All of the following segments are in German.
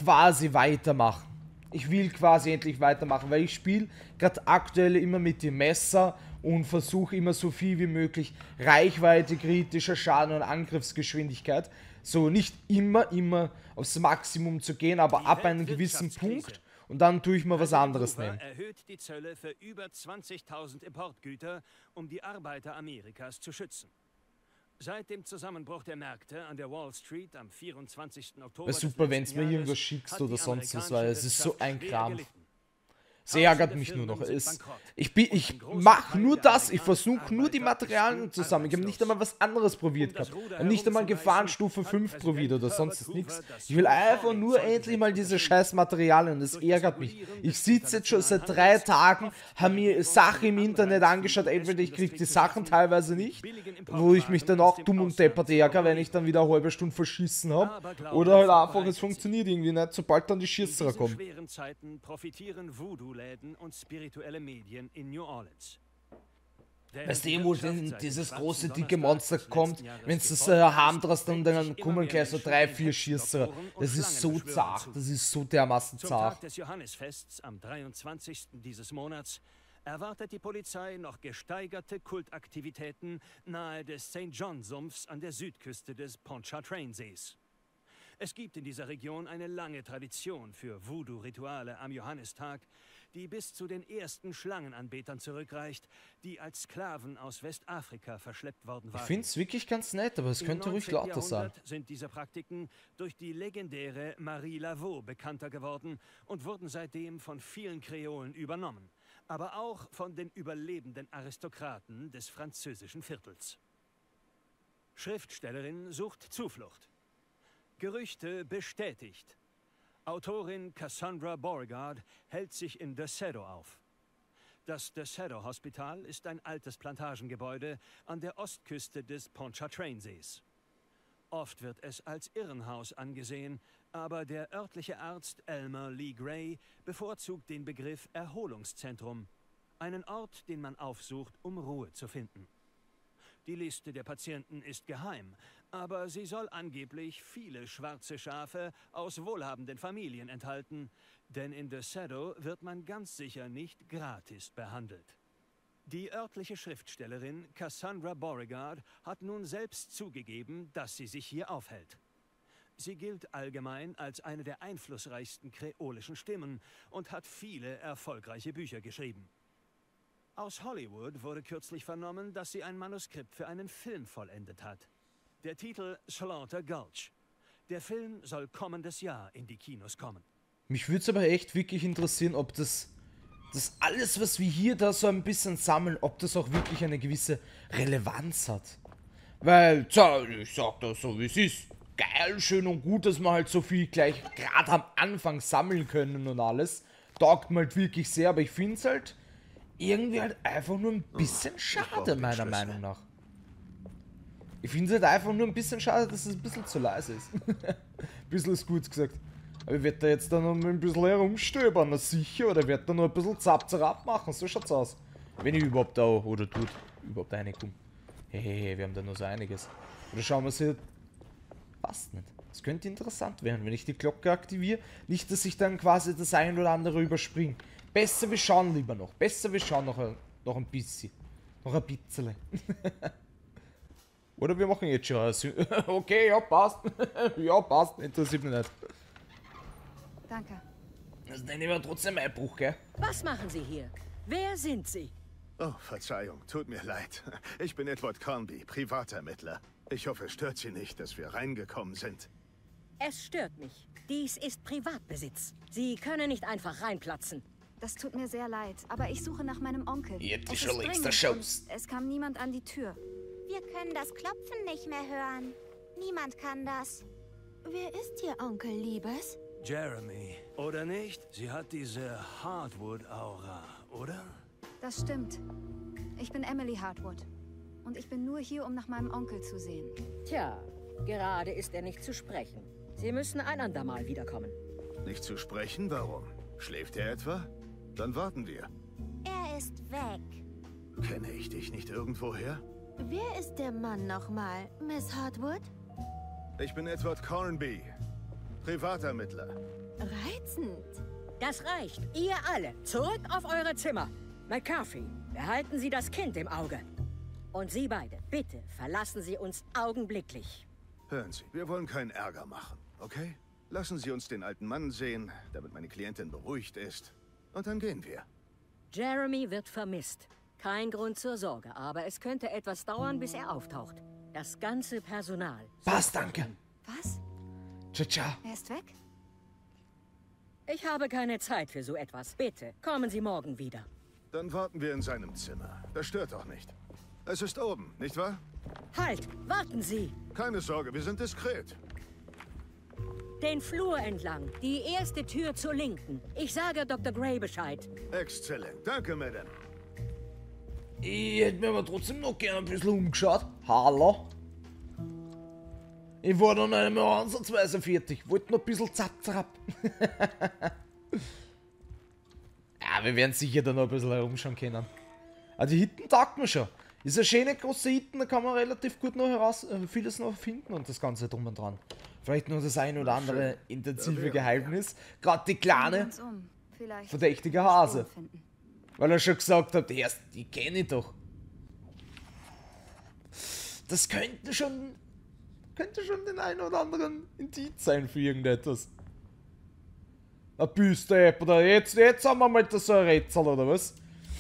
quasi weitermachen. Ich will quasi endlich weitermachen, weil ich spiele gerade aktuell immer mit dem Messer und versuche immer so viel wie möglich Reichweite, kritischer Schaden und Angriffsgeschwindigkeit. So nicht immer aufs Maximum zu gehen, aber ab einem gewissen Punkt und dann tue ich mal was anderes nehmen. Erhöht die Zölle für über 20.000 Importgüter, um die Arbeiter Amerikas zu schützen. Seit dem Zusammenbruch der Märkte an der Wall Street am 24. Oktober Wäre super, wenn es mir irgendwas schickst oder sonst was, weil es ist so ein Kram. Es ärgert mich nur noch. Ich mache nur das, ich versuche nur die Materialien zusammen. Ich habe nicht einmal was anderes probiert gehabt. Ich habe nicht einmal Gefahrenstufe 5 probiert oder sonst nichts. Ich will einfach nur endlich mal diese scheiß Materialien und das ärgert mich. Ich sitze jetzt schon seit 3 Tagen, habe mir Sachen im Internet angeschaut, entweder ich kriege die Sachen teilweise nicht, wo ich mich dann auch dumm und deppert ärgere, wenn ich dann wieder eine halbe Stunde verschissen habe. Oder halt einfach, es funktioniert irgendwie nicht, sobald dann die Schießer kommen. Voodoo-Läden und spirituelle Medien in New Orleans. Weißt du, wo dieses große, dicke Monster kommt, wenn du das haben drast, dann kommen gleich so 3, 4 Schießer. Das ist so zart, das ist so dermaßen Zum zart. Tag des Johannisfests am 23. dieses Monats erwartet die Polizei noch gesteigerte Kultaktivitäten nahe des St. John-Sumpfs an der Südküste des Pontchartrain-Sees. Es gibt in dieser Region eine lange Tradition für Voodoo-Rituale am Johannistag, die bis zu den ersten Schlangenanbetern zurückreicht, die als Sklaven aus Westafrika verschleppt worden waren. Ich finde es wirklich ganz nett, aber es könnte ruhig lauter sein. Sind diese Praktiken durch die legendäre Marie Laveau bekannter geworden und wurden seitdem von vielen Kreolen übernommen, aber auch von den überlebenden Aristokraten des französischen Viertels. Schriftstellerin sucht Zuflucht. Gerüchte bestätigt. Autorin Cassandra Beauregard hält sich in Desedo auf. Das Desedo Hospital ist ein altes Plantagengebäude an der Ostküste des Pontchartrain-Sees. Oft wird es als Irrenhaus angesehen, aber der örtliche Arzt Elmer Lee Gray bevorzugt den Begriff Erholungszentrum, einen Ort, den man aufsucht, um Ruhe zu finden. Die Liste der Patienten ist geheim, aber sie soll angeblich viele schwarze Schafe aus wohlhabenden Familien enthalten, denn in Desedo wird man ganz sicher nicht gratis behandelt. Die örtliche Schriftstellerin Cassandra Beauregard hat nun selbst zugegeben, dass sie sich hier aufhält. Sie gilt allgemein als eine der einflussreichsten kreolischen Stimmen und hat viele erfolgreiche Bücher geschrieben. Aus Hollywood wurde kürzlich vernommen, dass sie ein Manuskript für einen Film vollendet hat. Der Titel Slaughter Gulch. Der Film soll kommendes Jahr in die Kinos kommen. Mich würde es aber echt wirklich interessieren, ob das alles, was wir hier da so ein bisschen sammeln, ob das auch wirklich eine gewisse Relevanz hat. Weil, tja, ich sag das so, wie es ist. Geil, schön und gut, dass wir halt so viel gleich gerade am Anfang sammeln können und alles. Taugt mir halt wirklich sehr, aber ich finde es halt irgendwie halt einfach nur ein bisschen schade, meiner Meinung nach. Ich finde es halt einfach nur ein bisschen schade, dass es ein bisschen zu leise ist. Ein bisschen ist gut gesagt. Aber ich werde da jetzt dann noch ein bisschen herumstöbern, na sicher, oder werde da noch ein bisschen Zap-Zap machen, so schaut's aus. Wenn ich überhaupt da, oder tut, überhaupt reinkomme. Hey, wir haben da noch so einiges. Oder schauen wir es hier. Passt nicht. Das könnte interessant werden, wenn ich die Glocke aktiviere. Nicht, dass ich dann quasi das ein oder andere überspringe. Besser wir schauen lieber noch. Besser wir schauen noch ein bisschen. Noch ein bisschen. Oder wir machen jetzt schon. Okay, ja, passt. Ja, passt. Interessiert mich nicht. Danke. Das nenne ich aber trotzdem Einbruch, gell? Was machen Sie hier? Wer sind Sie? Oh, Verzeihung, tut mir leid. Ich bin Edward Cornby, Privatermittler. Ich hoffe, es stört Sie nicht, dass wir reingekommen sind. Es stört mich. Dies ist Privatbesitz. Sie können nicht einfach reinplatzen. Das tut mir sehr leid, aber ich suche nach meinem Onkel. Jetzt Es ist schon ist längst der dringend Schuss. und es kam niemand an die Tür. Wir können das Klopfen nicht mehr hören. Niemand kann das. Wer ist Ihr Onkel, Liebes? Jeremy, oder nicht? Sie hat diese Hardwood-Aura, oder? Das stimmt. Ich bin Emily Hardwood. Und ich bin nur hier, um nach meinem Onkel zu sehen. Tja, gerade ist er nicht zu sprechen. Sie müssen ein andermal wiederkommen. Nicht zu sprechen? Warum? Schläft er etwa? Dann warten wir. Er ist weg. Kenne ich dich nicht irgendwoher? Wer ist der Mann nochmal, Miss Hardwood? Ich bin Edward Cornby. Privatermittler. Reizend. Das reicht. Ihr alle, zurück auf eure Zimmer. McCarthy, behalten Sie das Kind im Auge. Und Sie beide, bitte verlassen Sie uns augenblicklich. Hören Sie, wir wollen keinen Ärger machen, okay? Lassen Sie uns den alten Mann sehen, damit meine Klientin beruhigt ist. Und dann gehen wir. Jeremy wird vermisst. Kein Grund zur Sorge, aber es könnte etwas dauern, bis er auftaucht. Das ganze Personal. Passt, danke. Was? Ciao, ciao. Er ist weg? Ich habe keine Zeit für so etwas. Bitte, kommen Sie morgen wieder. Dann warten wir in seinem Zimmer. Das stört doch nicht. Es ist oben, nicht wahr? Halt, warten Sie! Keine Sorge, wir sind diskret. Den Flur entlang. Die erste Tür zur Linken. Ich sage Dr. Gray Bescheid. Exzellent. Danke, Madame. Ich hätte mir aber trotzdem noch gerne ein bisschen umgeschaut. Hallo? Ich war noch nicht mehr ansatzweise fertig. Wollte noch ein bisschen zapp. Ja, wir werden sicher da noch ein bisschen herumschauen können. Aber die Hitten taugt mir schon. Ist eine schöne große Hitten, da kann man relativ gut noch vieles noch finden und das Ganze drum und dran. Vielleicht noch das ein oder andere intensive Geheimnis. Gerade die kleine, Vielleicht verdächtige Hase. Spuren finden. Weil er schon gesagt hat, die kenne ich doch. Das könnte schon den einen oder anderen Indiz sein für irgendetwas. Ein Büste oder jetzt haben wir mal so ein Rätsel oder was?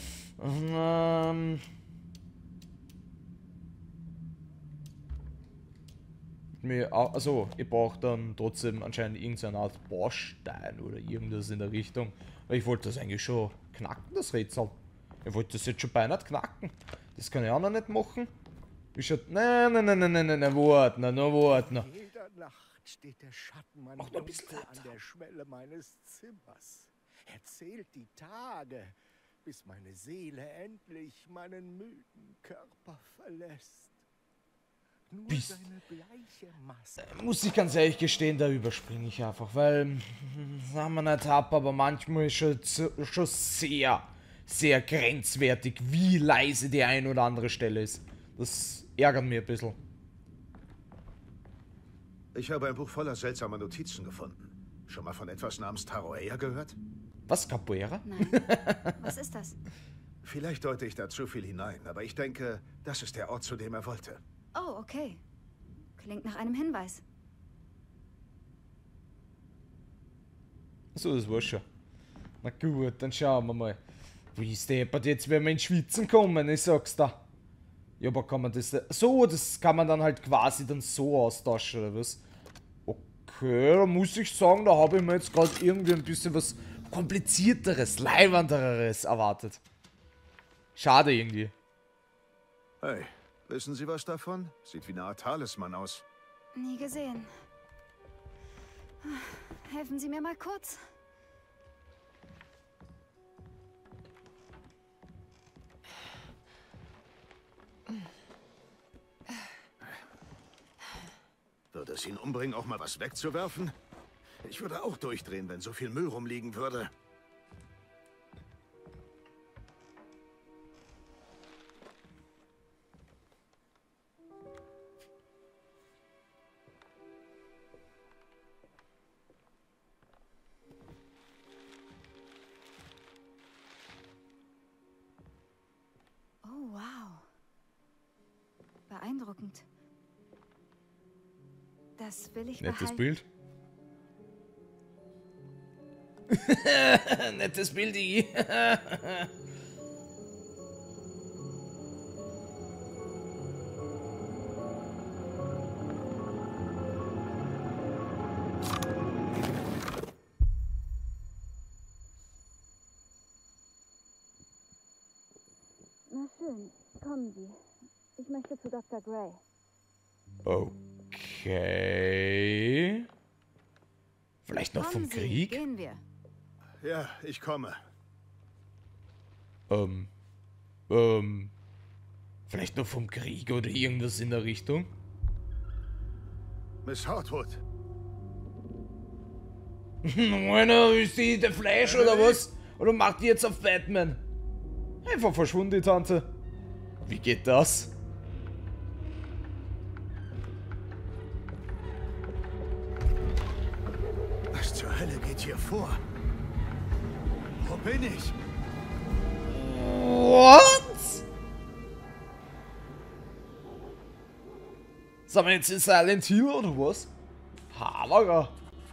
Also, ich brauche dann trotzdem anscheinend irgendeine Art Baustein oder irgendwas in der Richtung. Weil ich wollte das eigentlich schon knacken, das Rätsel. Ich wollte das jetzt schon beinahe knacken. Das kann ich auch noch nicht machen. Ich schaut. Nein, warte noch. Jeder Nacht steht der Schattenmann Mach noch ein bisschen dunkel an der Schwelle meines Zimmers. Er zählt die Tage, bis meine Seele endlich meinen müden Körper verlässt. Nur seine bleiche Maske. Muss ich ganz ehrlich gestehen, da überspringe ich einfach, weil, sagen wir nicht ab, aber manchmal ist schon sehr grenzwertig, wie leise die ein oder andere Stelle ist. Das ärgert mich ein bisschen. Ich habe ein Buch voller seltsamer Notizen gefunden. Schon mal von etwas namens Taroea gehört? Was, Capoeira? Nein. Was ist das? Vielleicht deute ich da zu viel hinein, aber ich denke, das ist der Ort, zu dem er wollte. Oh, okay. Klingt nach einem Hinweis. So, das war's schon. Na gut, dann schauen wir mal. Wie steppert jetzt, wenn wir ins Schwitzen kommen, ich sag's da. Ja, aber kann man das... So, das kann man dann halt quasi dann so austauschen, oder was? Okay, da muss ich sagen, da habe ich mir jetzt gerade irgendwie ein bisschen was komplizierteres, leibenderes erwartet. Schade irgendwie. Hey, wissen Sie was davon? Sieht wie eine Art Talisman aus. Nie gesehen. Helfen Sie mir mal kurz. Würde es ihn umbringen, auch mal was wegzuwerfen? Ich würde auch durchdrehen, wenn so viel Müll rumliegen würde. Oh, wow. Beeindruckend. Das will ich Nettes behalten. Bild. Nettes Bild, Iggy. Na schön, kommen Sie. Ich möchte zu Dr. Gray. Okay. Vielleicht noch vom Kommen Sie, Krieg? gehen wir. Ja, ich komme. Vielleicht noch vom Krieg oder irgendwas in der Richtung? Miss Hartwood. Meiner, ist die der Flash oder was? Oder macht die jetzt auf Batman? Einfach verschwunden, die Tante. Wie geht das? geht hier vor? Wo bin ich? What? Sind wir jetzt in Silent Hill oder was? Hammer.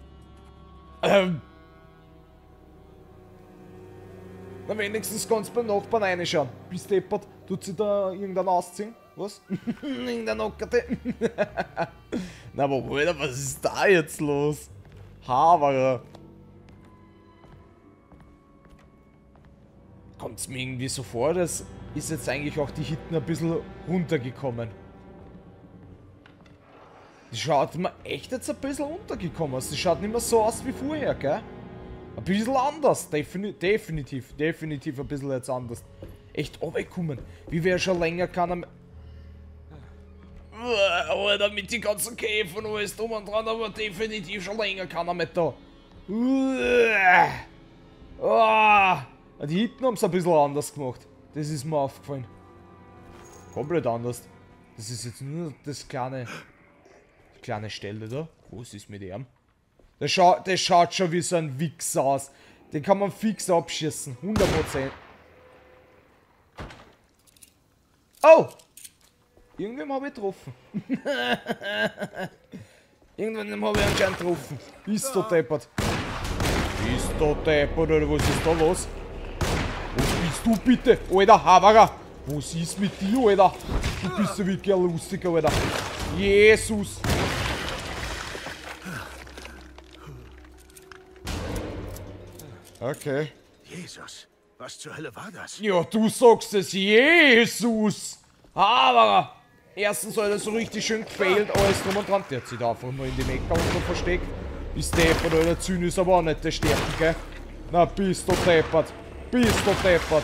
Na wenigstens kannst du beim Nachbarn reinschauen. Bist deppert, tut sich da irgendein ausziehen? Was? Irgendein Nockerte? Na aber Alter, was ist da jetzt los? Hammer. Kommt es mir irgendwie so vor, dass ist jetzt eigentlich auch die Hitten ein bisschen runtergekommen. Die schaut mir echt jetzt ein bisschen runtergekommen aus. Die schaut nicht mehr so aus wie vorher, gell? Ein bisschen anders. Definitiv ein bisschen jetzt anders. Echt runtergekommen. Wie wer schon länger kann Alter, mit den ganzen Käfen und alles drum und dran, aber definitiv schon länger kann er mit da. Die Hitten haben es ein bisschen anders gemacht. Das ist mir aufgefallen. Komplett anders. Das ist jetzt nur das kleine Stelle da. Was ist mit ihm? Der schaut schon wie so ein Wichser aus. Den kann man fix abschießen. 100%. Oh! Irgendwem habe ich getroffen. Irgendwem habe ich anscheinend getroffen. Bist du deppert? Bist du deppert oder was ist da los? Was bist du bitte? Alter, Haberer! Was ist mit dir, Alter? Du bist ja wirklich ein Lustiger, Alter. Jesus! Okay. Jesus, was zur Hölle war das? Ja, du sagst es, Jesus! Aber erstens hat er so richtig schön gefailt, alles drum und dran. Der hat sich da einfach nur in die Mecker unten versteckt. Bist deppert, oder Zyn ist aber auch nicht der Stärke, gell? Na, bist du deppert. Bist du deppert.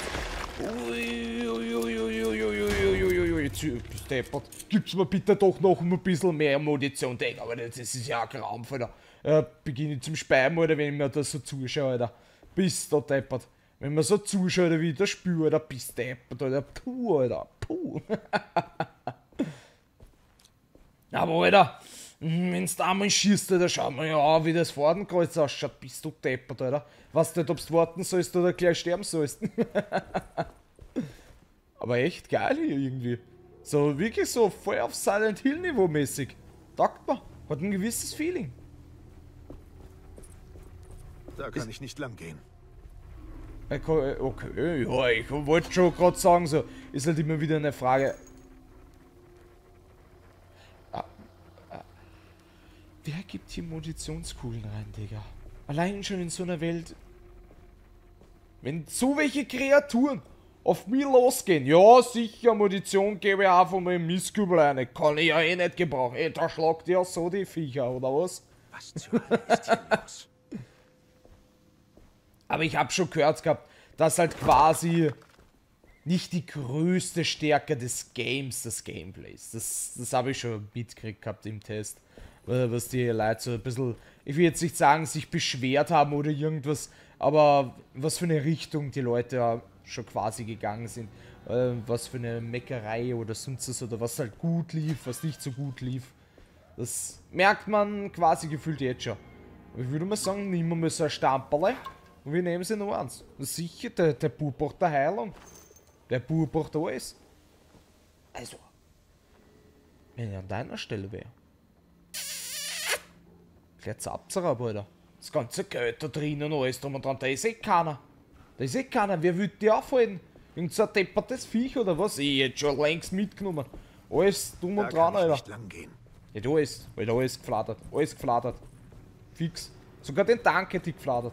Uiuiuiuiuiuiuiuiui. Bist deppert. Gib's mir bitte doch noch ein bisschen mehr Munition, Digga. Aber das ist ja ein Krampf, Alter. Beginne ich zum Speiben, Alter, wenn ich mir das so zuschaue, Alter. Bist du deppert. Wenn man so zuschaut, wie ich das spüre, Alter, bist du deppert, Alter. Puh, Alter. Puh. Aber, Alter, wenn's da mal schießt, Alter, schau mal ja, wie das Fadenkreuz ausschaut. Bist du deppert, Alter. Weißt nicht, ob du warten sollst oder gleich sterben sollst. Aber echt geil hier irgendwie. So, wirklich so voll auf Silent Hill Niveau mäßig. Taugt man. Hat ein gewisses Feeling. Da kann ich nicht lang gehen. Okay, ja, ich wollte schon gerade sagen, so, ist halt immer wieder eine Frage. Wer gibt hier Munitionskugeln rein, Digga? Allein schon in so einer Welt. Wenn so welche Kreaturen auf mich losgehen, ja sicher, Munition gebe ich einfach mal im Mistkübel rein. Kann ich ja eh nicht gebrauchen. Ey, da schlagt ja so die Viecher, oder was? Was zur Hölle ist hier los? Aber ich habe schon gehört gehabt, dass halt quasi nicht die größte Stärke des Games des Gameplays. Das habe ich schon mitgekriegt gehabt im Test. Was die Leute so ein bisschen, ich will jetzt nicht sagen, sich beschwert haben oder irgendwas, aber was für eine Richtung die Leute schon quasi gegangen sind. Was für eine Meckerei oder sonst was, oder was halt gut lief, was nicht so gut lief. Das merkt man quasi gefühlt jetzt schon. Ich würde mal sagen, nehmen wir mal so ein Stamperle. Und wir nehmen sie noch eins. Sicher, der Bub braucht eine Heilung. Der Bub braucht alles. Also, wenn ich an deiner Stelle wäre. Gleich zappt aber, Alter. Das ganze Geld da drinnen und alles drum und dran. Da ist eh keiner. Da ist eh keiner. Wer will die aufhalten? Irgend so ein deppertes Viech oder was? Ich hätte schon längst mitgenommen. Alles drum und dran, Alter. Nicht lang gehen. Ja, da ist. Alter, alles geflattert. Alles geflattert. Fix. Sogar den Tank hätte ich geflattert.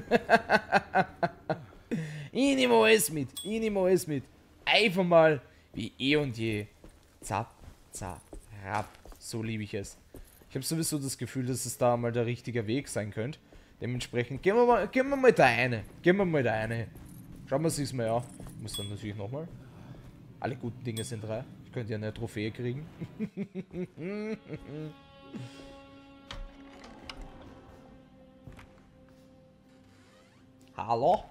Ich nehme alles mit. Ich nehme alles mit. Einfach mal wie eh und je. Zap, zap, rap. So liebe ich es. Ich habe sowieso das Gefühl, dass es da mal der richtige Weg sein könnte. Dementsprechend gehen wir mal da eine. Gehen wir mal da eine. Schauen wir es sich mal an. Ich muss dann natürlich nochmal. Alle guten Dinge sind 3. Ich könnte ja eine Trophäe kriegen. Hallo?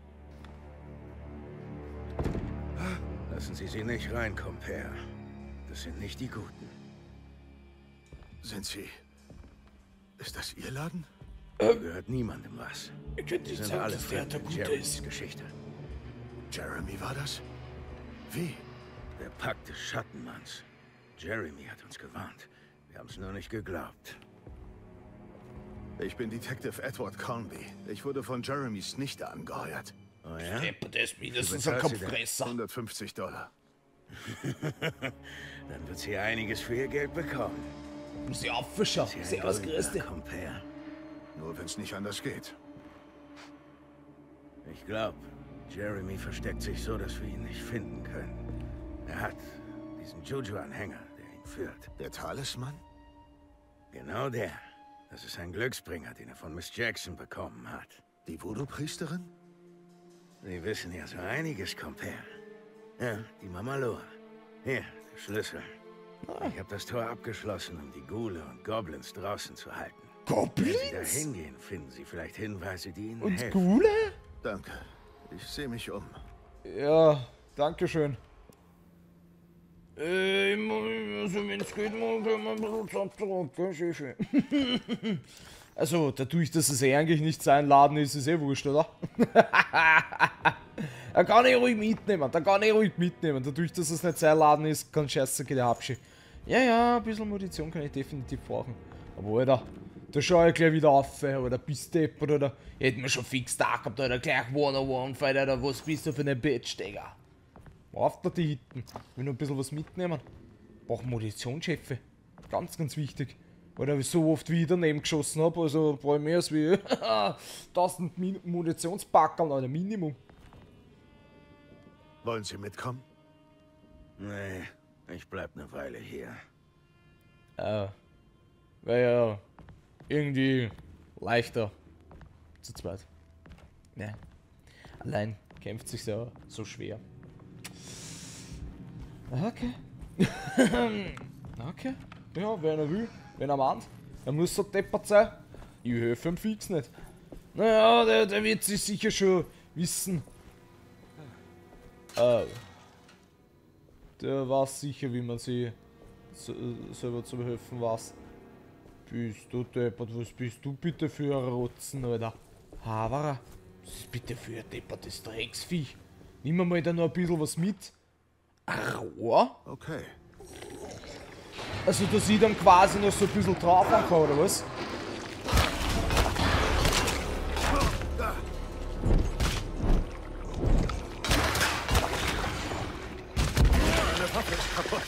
Lassen Sie sie nicht rein, Compère. das sind nicht die Guten. Sind Sie... Ist das Ihr Laden? Gehört niemandem was. Ich könnte Die nicht sind sagen, alle dass der fremd der in Gute Jeremys ist. Geschichte. Jeremy war das? Wie? Der Pakt des Schattenmanns. Jeremy hat uns gewarnt. Wir haben es nur nicht geglaubt. Ich bin Detective Edward Carnby. Ich wurde von Jeremy Snichter angeheuert. Oh ja? Der ist mindestens Wie ein bezahlt sie Kopffresser. $150. Dann wird sie einiges für ihr Geld bekommen. Muss sie auffischen. Sie Sehr ein was berühmter Größte. Compare. Nur wenn es nicht anders geht. Ich glaube, Jeremy versteckt sich so, dass wir ihn nicht finden können. Er hat diesen Juju-Anhänger, der ihn führt. Der Talisman? Genau der. Das ist ein Glücksbringer, den er von Miss Jackson bekommen hat. Die Voodoo-Priesterin? Sie wissen ja so einiges, Compare. Ja, die Mama Loa. Hier, der Schlüssel. Ich habe das Tor abgeschlossen, um die Ghule und Goblins draußen zu halten. Wenn Sie da Goblins? hingehen, finden Sie vielleicht Hinweise, die Ihnen Und helfen. Gule? Danke. Ich sehe mich um. Ja, danke schön. Also wenn es geht, können wir ein bisschen Zeit zurück, gell, Chefe? Also, dadurch, dass es eigentlich nicht sein Laden ist, ist eh wurscht, oder? Da kann ich ruhig mitnehmen, Dadurch, dass es nicht sein Laden ist, kann scheiße der Habschi. Ja, ein bisschen Munition kann ich definitiv brauchen. Aber Alter, da schau ich gleich wieder auf, oder bist deppert, oder? Ich hätte mir schon fix da gehabt, oder gleich One-on-One-Fight, oder was bist du für eine Bitch, Digga? Auf da die Hitten. Ich will noch ein bisschen was mitnehmen. Brauch Munition, Chefe. Ganz, ganz wichtig. Weil ich so oft wie ich daneben geschossen habe, also brauche ich mehr als wie 1000 Munitionspackerl, oder Minimum. Wollen Sie mitkommen? Nee, ich bleib eine Weile hier. Wäre ja irgendwie leichter zu zweit. Ne. Allein kämpft sich ja so schwer. Okay. Okay. Ja, wer er will, wenn er meint. Er muss so deppert sein. Ich helfe ihm fix nicht. Naja, der wird sich sicher schon wissen. Der weiß sicher, wie man sie selber zu helfen weiß. Bist du deppert, was bist du bitte für ein Rotzen, Alter? Havara, was ist bitte für ein deppertes Drecksviech? Nimm mal da noch ein bisschen was mit. Rohr? Okay. Also, dass ich dann quasi noch so ein bisschen drauf kann, oder was? Meine Waffe ist kaputt.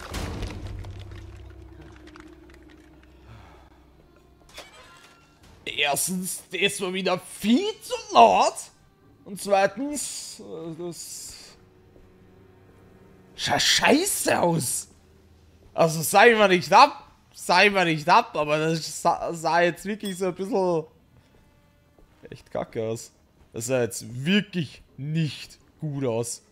Erstens, das war wieder viel zu laut. Und zweitens, das schaut scheiße aus. Also sei mir nicht ab, aber das sah jetzt wirklich so ein bisschen echt kacke aus. Das sah jetzt wirklich nicht gut aus.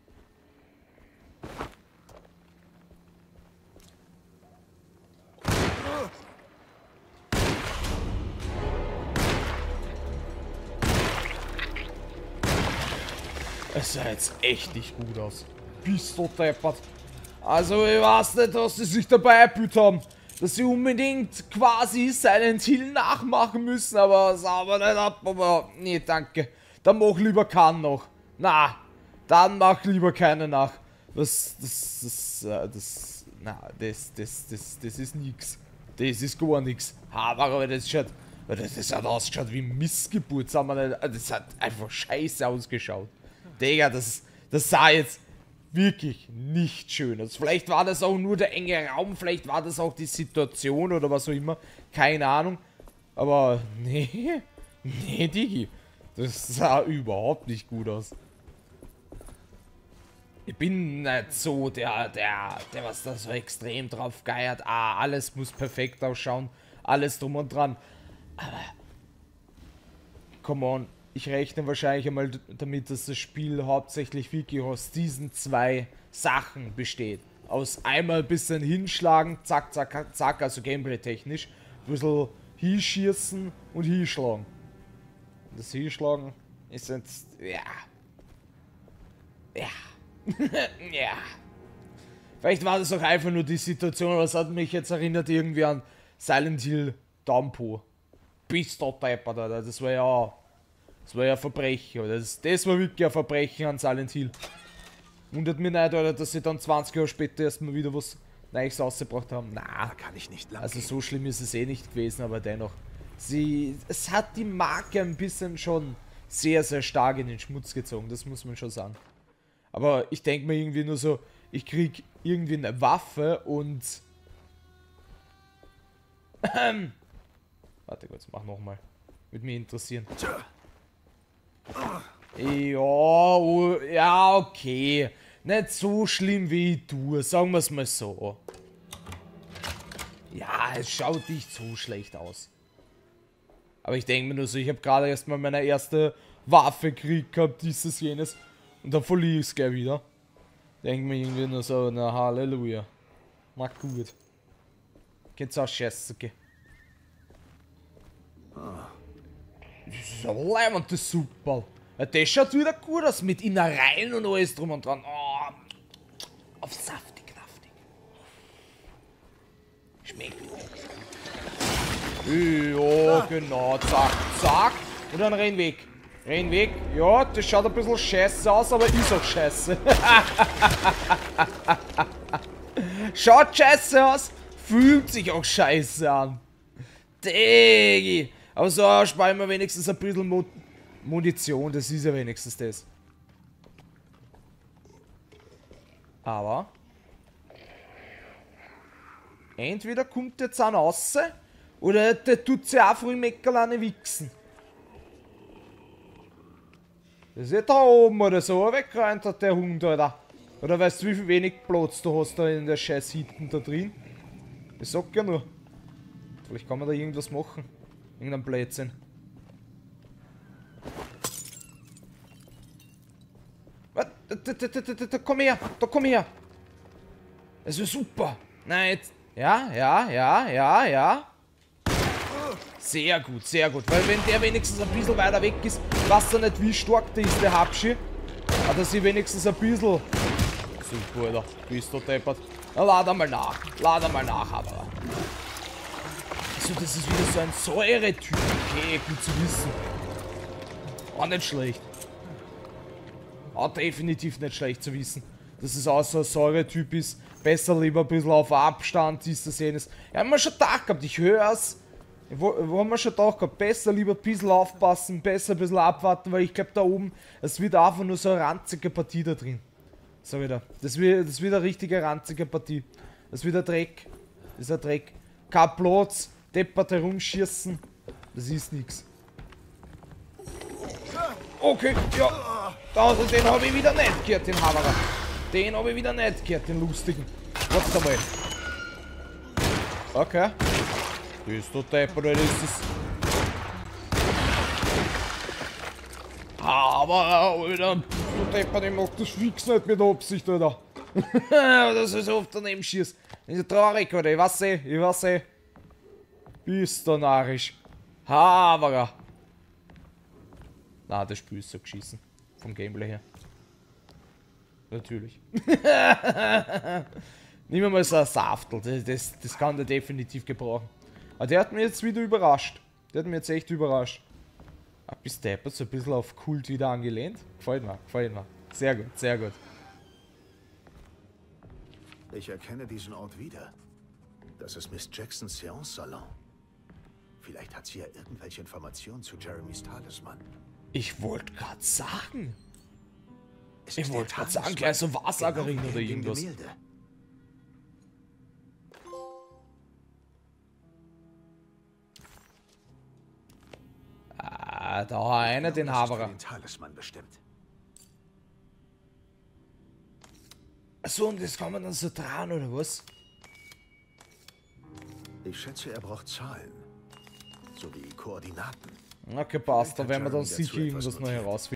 Es sah jetzt echt nicht gut aus. Bist du deppert. Also ich weiß nicht, was sie sich dabei erbüht haben. Dass sie unbedingt quasi Silent Hill nachmachen müssen, aber sauber nicht ab. Aber nee, danke. Dann mach lieber keinen noch. Na, dann mach lieber keine nach. Das ist nix. Das ist gar nix. Aber das hat ausgeschaut wie Missgeburt. Das hat einfach scheiße ausgeschaut. Digga, das sah jetzt wirklich nicht schön aus. Vielleicht war das auch nur der enge Raum, vielleicht war das auch die Situation oder was auch immer. Keine Ahnung. Aber nee, Digi. Das sah überhaupt nicht gut aus. Ich bin nicht so der was da so extrem drauf geiert. Alles muss perfekt ausschauen. Alles drum und dran. Aber, come on. Ich rechne wahrscheinlich einmal damit, dass das Spiel hauptsächlich wirklich aus diesen zwei Sachen besteht. Aus einmal ein bisschen hinschlagen, zack, zack, zack, also gameplay-technisch. Ein bisschen hinschießen und hinschlagen. Das Hinschlagen ist jetzt, ja. Ja. Vielleicht war das auch einfach nur die Situation, aber es hat mich jetzt erinnert irgendwie an Silent Hill Downpour. Bist du deppert, Alter. Das war ja Verbrechen, oder? Das war wirklich ein Verbrechen an Silent Hill. Wundert mich nicht, Alter, dass sie dann 20 Jahre später erstmal wieder was Neues rausgebracht haben. Na, kann ich nicht lang also so schlimm ist es eh nicht gewesen, aber dennoch. Es hat die Marke ein bisschen schon sehr, sehr stark in den Schmutz gezogen, das muss man schon sagen. Aber ich denke mir irgendwie nur so, ich krieg irgendwie eine Waffe und... Warte kurz, mach nochmal. Würde mich interessieren. Ja, okay. Nicht so schlimm wie ich tue, sagen wir es mal so. Ja, es schaut nicht so schlecht aus. Aber ich denke mir nur so, ich habe gerade erst mal meine erste Waffe gekriegt gehabt, dieses, jenes. Und dann verliere ich es gleich wieder. Denke mir irgendwie nur so, na Halleluja. Na gut. Geht's auch scheiße, okay. Das ist ja leimend, das super. Ja, das schaut wieder gut aus mit Innereien und alles drum und dran. Oh, auf saftig, knaftig. Schmeckt. Ja, genau, zack, zack. Und dann renn weg. Renn weg. Ja, das schaut ein bisschen scheiße aus, aber ist auch scheiße. Schaut scheiße aus, fühlt sich auch scheiße an. Diggi. Aber so sparen wir wenigstens ein bisschen Munition, das ist ja wenigstens das. Aber entweder kommt der Zahn raus, oder der tut sich einfach im Meckerlane wichsen. Das ist ja da oben oder so weggerannt hat der Hund, Alter. Oder weißt du, wie viel wenig Platz du hast da in der scheiß hinten da drin? Ich sag ja nur. Vielleicht kann man da irgendwas machen. Irgendein Blödsinn. Da komm her, da komm her. Das ist super. Nein, jetzt. Ja. Sehr gut, sehr gut. Weil wenn der wenigstens ein bisschen weiter weg ist, weißt du nicht, wie stark der ist, der Habschi. Hat er sich wenigstens ein bisschen... Super, Alter. Bist du deppert. Na, lad einmal nach. Lad einmal nach, aber... Also, das ist wieder so ein Säure-Typ. Okay, gut zu wissen. Auch nicht schlecht. Auch definitiv nicht schlecht zu wissen. Dass es auch so ein Säure-Typ ist. Besser lieber ein bisschen auf Abstand, ist das jenes. Ja, haben wir schon gedacht gehabt, ich höre es. Wo haben wir schon gedacht gehabt, besser lieber ein bisschen aufpassen, besser ein bisschen abwarten, weil ich glaube da oben, es wird einfach nur so eine ranzige Partie da drin. So wieder. Das wird eine richtige ranzige Partie. Das wird ein Dreck. Das ist ein Dreck. Kein Platz, deppert herumschießen. Das ist nix. Okay, ja. Den habe ich wieder nicht gehört, den Haberer. Den habe ich wieder nicht gehört, den lustigen. Warte mal. Okay. Bist du deppert, oder ist es... Aber, Alter, du deppert, ich mach das fix nicht mit Absicht, Alter. Das ist oft daneben schießt. Das ist traurig, oder? Ich weiß eh. Bist du narrisch. Haberer. Na, das Spiel ist so geschissen. Vom Gameplay her. Natürlich. Nehmen wir mal so ein Saftel. Das kann der definitiv gebrauchen. Aber der hat mich jetzt wieder überrascht. Der hat mich jetzt echt überrascht. Bis deppert, so ein bisschen auf Kult wieder angelehnt. Gefällt mir, gefällt mir. Sehr gut, sehr gut. Ich erkenne diesen Ort wieder. Das ist Miss Jacksons Seance-Salon. Vielleicht hat sie ja irgendwelche Informationen zu Jeremys Talisman. Ich wollte gerade sagen. Ich wollte gerade sagen, gleich so Wahrsagerin oder irgendwas. Ah, da hat einer den Haberer. Achso, und das kann man dann so dran, oder was? Ich schätze, er braucht Zahlen. Sowie Koordinaten. Okay, passt, da werden wir dann sicher irgendwas noch herausfinden.